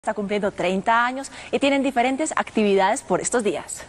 Está cumpliendo 30 años y tienen diferentes actividades por estos días.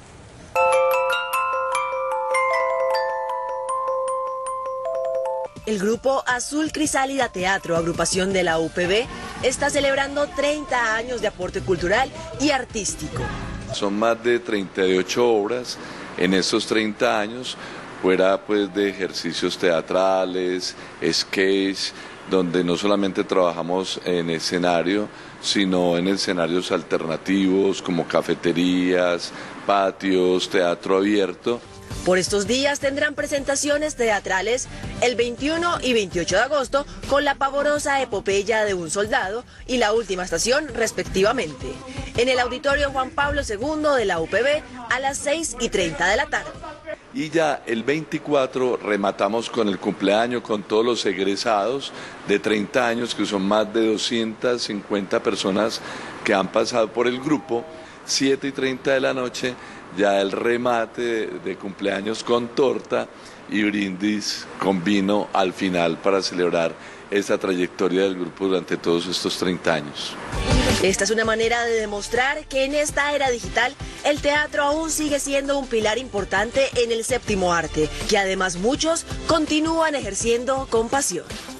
El grupo Azul Crisálida Teatro, agrupación de la UPB, está celebrando 30 años de aporte cultural y artístico. Son más de 38 obras en estos 30 años, fuera pues de ejercicios teatrales, sketch, donde no solamente trabajamos en escenario, sino en escenarios alternativos como cafeterías, patios, teatro abierto. Por estos días tendrán presentaciones teatrales el 21 y 28 de agosto con la pavorosa epopeya de un soldado y La Última Estación respectivamente, en el Auditorio Juan Pablo II de la UPB a las 6:30 de la tarde. Y ya el 24 rematamos con el cumpleaños con todos los egresados de 30 años, que son más de 250 personas que han pasado por el grupo. 7:30 de la noche, ya el remate de cumpleaños con torta y brindis con vino al final para celebrar esta trayectoria del grupo durante todos estos 30 años. Esta es una manera de demostrar que en esta era digital el teatro aún sigue siendo un pilar importante en el séptimo arte, que además muchos continúan ejerciendo con pasión.